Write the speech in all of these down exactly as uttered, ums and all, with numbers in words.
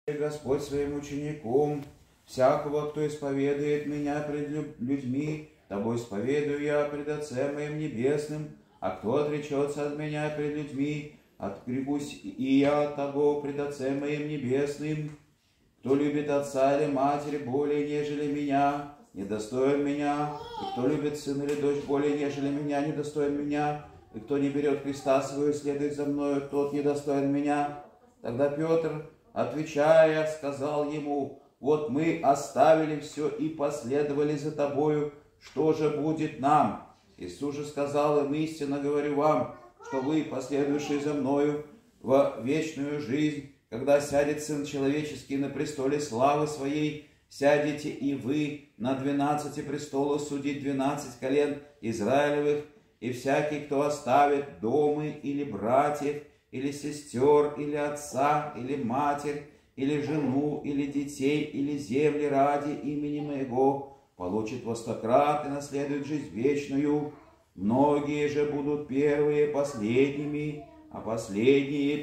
Господь своим учеником, всякого, кто исповедует меня пред людьми, тобой исповедую я пред Отцем моим Небесным, а кто отречется от меня пред людьми, отрекусь и я от того пред Отцем моим Небесным. Кто любит отца или матерь более, нежели меня, недостоин меня, и кто любит сына или дочь более, нежели меня, недостоин меня, и кто не берет креста своего и следует за мною, тот недостоин меня. Тогда Петр, отвечая, сказал ему: вот мы оставили все и последовали за тобою, что же будет нам? Иисус же сказал им: истинно говорю вам, что вы, последующие за мною в вечную жизнь, когда сядет Сын Человеческий на престоле славы Своей, сядете и вы на двенадцати престолах судить двенадцать колен Израилевых, и всякий, кто оставит домы или братьев, или сестер, или отца, или матерь, или жену, или детей, или земли ради имени Моего, получит во сто крат и наследует жизнь вечную. Многие же будут первые последними, а последние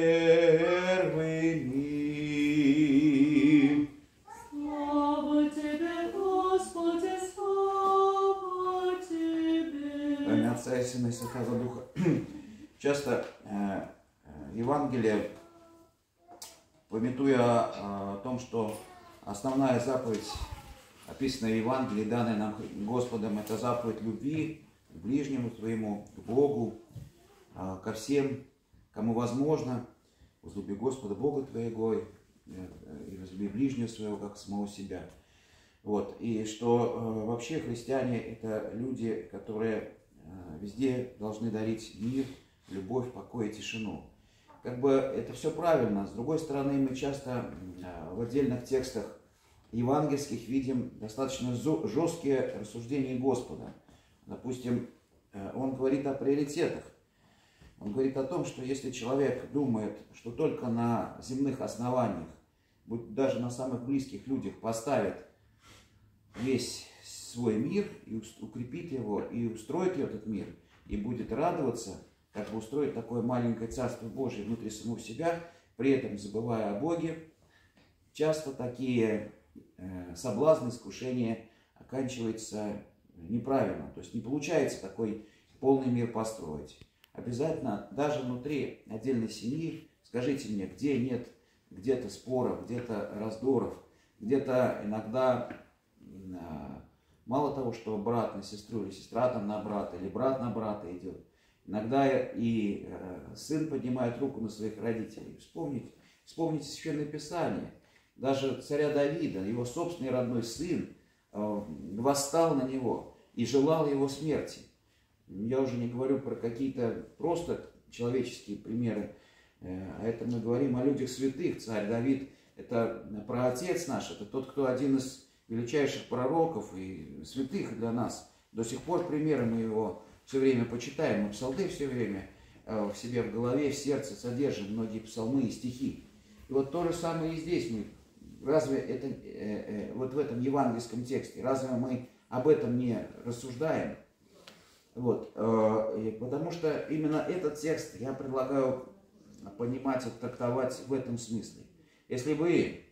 первыми. Слава Тебе, Господи, слава Тебе. Во имя Отца и Сына и Святого Духа. Часто э, Евангелие, памятуя о том, что основная заповедь, описанная в Евангелии, данная нам Господом, это заповедь любви к ближнему своему, к Богу, ко всем, кому возможно: возлюби Господа Бога твоего и возлюби ближнего своего, как самого себя. Вот. И что вообще христиане — это люди, которые везде должны дарить мир, любовь, покой и тишину. Как бы это все правильно. С другой стороны, мы часто в отдельных текстах евангельских видим достаточно жесткие рассуждения Господа. Допустим, он говорит о приоритетах. Он говорит о том, что если человек думает, что только на земных основаниях, будь даже на самых близких людях, поставит весь свой мир и укрепит его, и устроит этот мир, и будет радоваться, как бы устроить такое маленькое Царство Божие внутри самого себя, при этом забывая о Боге, часто такие э, соблазны, искушения оканчиваются неправильно. То есть не получается такой полный мир построить. Обязательно, даже внутри отдельной семьи, скажите мне, где нет где-то споров, где-то раздоров, где-то иногда мало того, что брат на сестру или сестра там на брата, или брат на брата идет, иногда и сын поднимает руку на своих родителей. Вспомните, вспомните Священное Писание. Даже царя Давида, его собственный родной сын, восстал на него и желал его смерти. Я уже не говорю про какие-то просто человеческие примеры, а это мы говорим о людях святых. Царь Давид — это праотец наш, это тот, кто один из величайших пророков и святых для нас. До сих пор примеры мы его все время почитаем. Мы псалмы все время в себе, в голове, в сердце содержим многие псалмы и стихи. И вот то же самое и здесь. Мы, разве это, э, э, вот в этом евангельском тексте, разве мы об этом не рассуждаем? Вот, э, потому что именно этот текст я предлагаю понимать и трактовать в этом смысле. Если вы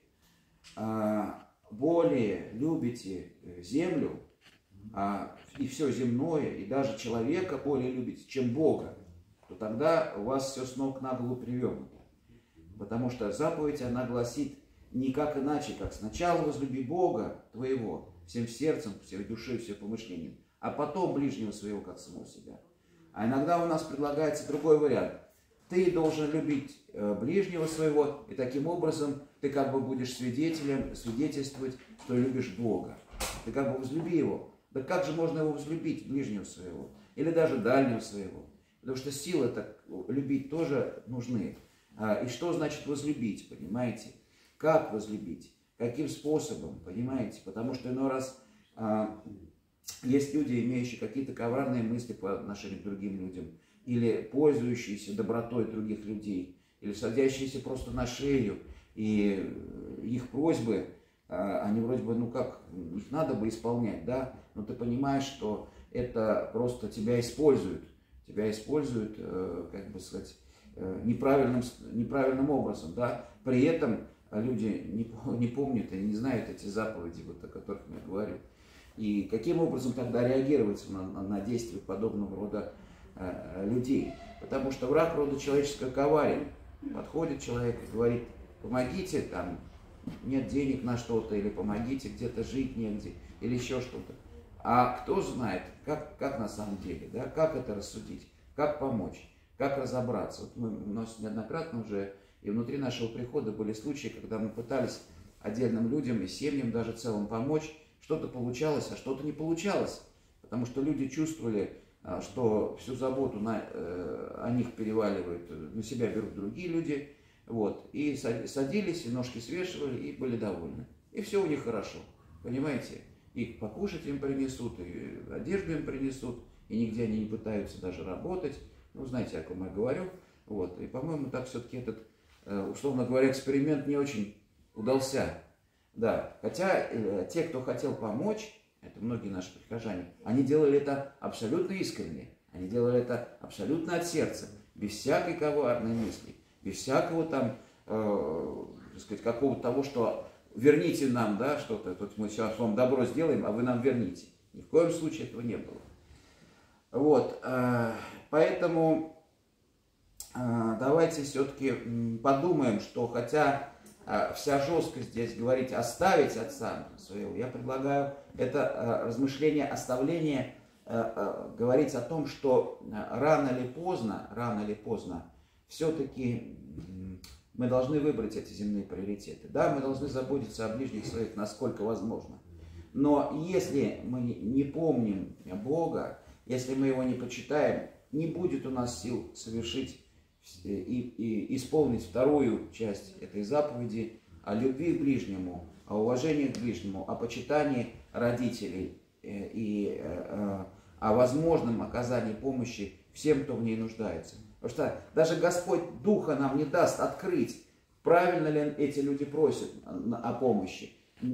э, более любите землю э, и все земное, и даже человека более любите, чем Бога, то тогда у вас все с ног на голову перевернуто. Потому что заповедь, она гласит никак иначе, как: сначала возлюби Бога твоего всем сердцем, всей душой, всем помышлением, а потом ближнего своего, как самого себя. А иногда у нас предлагается другой вариант. Ты должен любить ближнего своего, и таким образом ты как бы будешь свидетелем, свидетельствовать, что любишь Бога. Ты как бы возлюби его. Да как же можно его возлюбить, ближнего своего? Или даже дальнего своего? Потому что силы так любить тоже нужны. И что значит возлюбить, понимаете? Как возлюбить? Каким способом, понимаете? Потому что иной раз а, есть люди, имеющие какие-то коварные мысли по отношению к другим людям, или пользующиеся добротой других людей, или садящиеся просто на шею, и их просьбы, а, они вроде бы, ну как, их надо бы исполнять, да? Но ты понимаешь, что это просто тебя используют, тебя используют, как бы сказать, неправильным, неправильным образом, да? При этом люди не, не помнят и не знают эти заповеди, вот, о которых я говорю. И каким образом тогда реагировать на, на, на действия подобного рода э, людей? Потому что враг рода человеческого коварен. Подходит человек и говорит: помогите, там нет денег на что-то, или помогите, где-то жить негде, или еще что-то. А кто знает, как, как на самом деле, да, как это рассудить, как помочь, как разобраться. Вот мы, у нас неоднократно уже и внутри нашего прихода были случаи, когда мы пытались отдельным людям и семьям даже целым помочь. Что-то получалось, а что-то не получалось. Потому что люди чувствовали, что всю заботу на, э, о них переваливают, на себя берут другие люди. Вот, и садились, и ножки свешивали, и были довольны. И все у них хорошо, понимаете? И покушать им принесут, и одежду им принесут, и нигде они не пытаются даже работать. Ну, знаете, о ком я говорю. Вот, и, по-моему, так все-таки этот, условно говоря, эксперимент не очень удался. Да, хотя э, те, кто хотел помочь, это многие наши прихожане, они делали это абсолютно искренне, они делали это абсолютно от сердца, без всякой коварной мысли, без всякого там, э, так сказать, какого-то того, что верните нам, да, что-то, тут мы сейчас вам добро сделаем, а вы нам верните. Ни в коем случае этого не было. Вот, э, поэтому э, давайте все-таки подумаем, что хотя э, вся жесткость здесь говорить оставить отца своего, я предлагаю это э, размышление оставления, э, э, говорить о том, что рано или поздно, рано или поздно, все-таки мы должны выбрать эти земные приоритеты. Да, мы должны заботиться о ближних своих, насколько возможно. Но если мы не помним Бога, если мы Его не почитаем, не будет у нас сил совершить и, и исполнить вторую часть этой заповеди о любви к ближнему, о уважении к ближнему, о почитании родителей и о возможном оказании помощи всем, кто в ней нуждается. Потому что даже Господь Духа нам не даст открыть, правильно ли эти люди просят о помощи.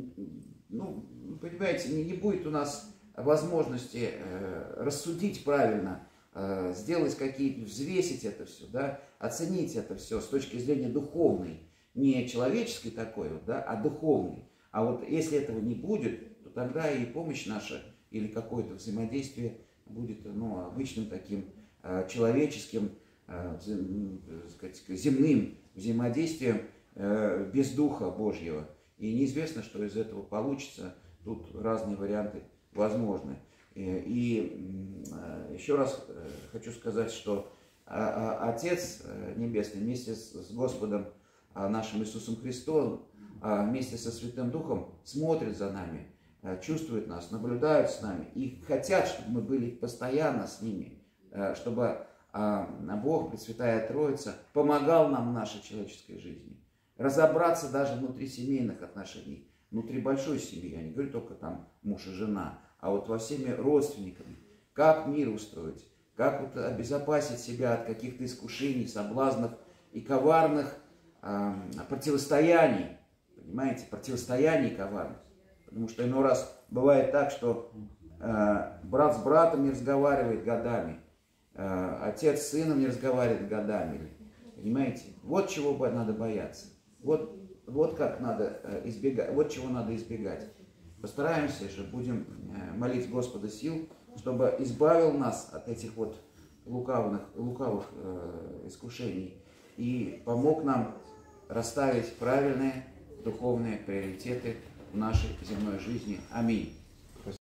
Ну, понимаете, не, не будет у нас возможности э, рассудить правильно, э, сделать какие-то, взвесить это все, да, оценить это все с точки зрения духовной, не человеческой такой вот, да, а духовной. А вот если этого не будет, то тогда и помощь наша или какое-то взаимодействие будет, ну, обычным таким э, человеческим, э, сказать, земным взаимодействием э, без Духа Божьего. И неизвестно, что из этого получится. Тут разные варианты возможны. И еще раз хочу сказать, что Отец Небесный вместе с Господом нашим Иисусом Христом, вместе со Святым Духом смотрит за нами, чувствует нас, наблюдают с нами и хотят, чтобы мы были постоянно с ними, чтобы Бог, Пресвятая Троица, помогал нам в нашей человеческой жизни. Разобраться даже внутри семейных отношений, внутри большой семьи, я не говорю только там муж и жена, а вот во всеми родственниками, как мир устроить, как вот обезопасить себя от каких-то искушений, соблазнов и коварных э, противостояний, понимаете, противостояний коварных. Потому что иной раз бывает так, что э, брат с братом не разговаривает годами, э, отец с сыном не разговаривает годами, понимаете, вот чего надо бояться. Вот, вот как надо избегать, вот чего надо избегать. Постараемся же, будем молить Господа сил, чтобы избавил нас от этих вот лукавых, лукавых э, искушений и помог нам расставить правильные духовные приоритеты в нашей земной жизни. Аминь.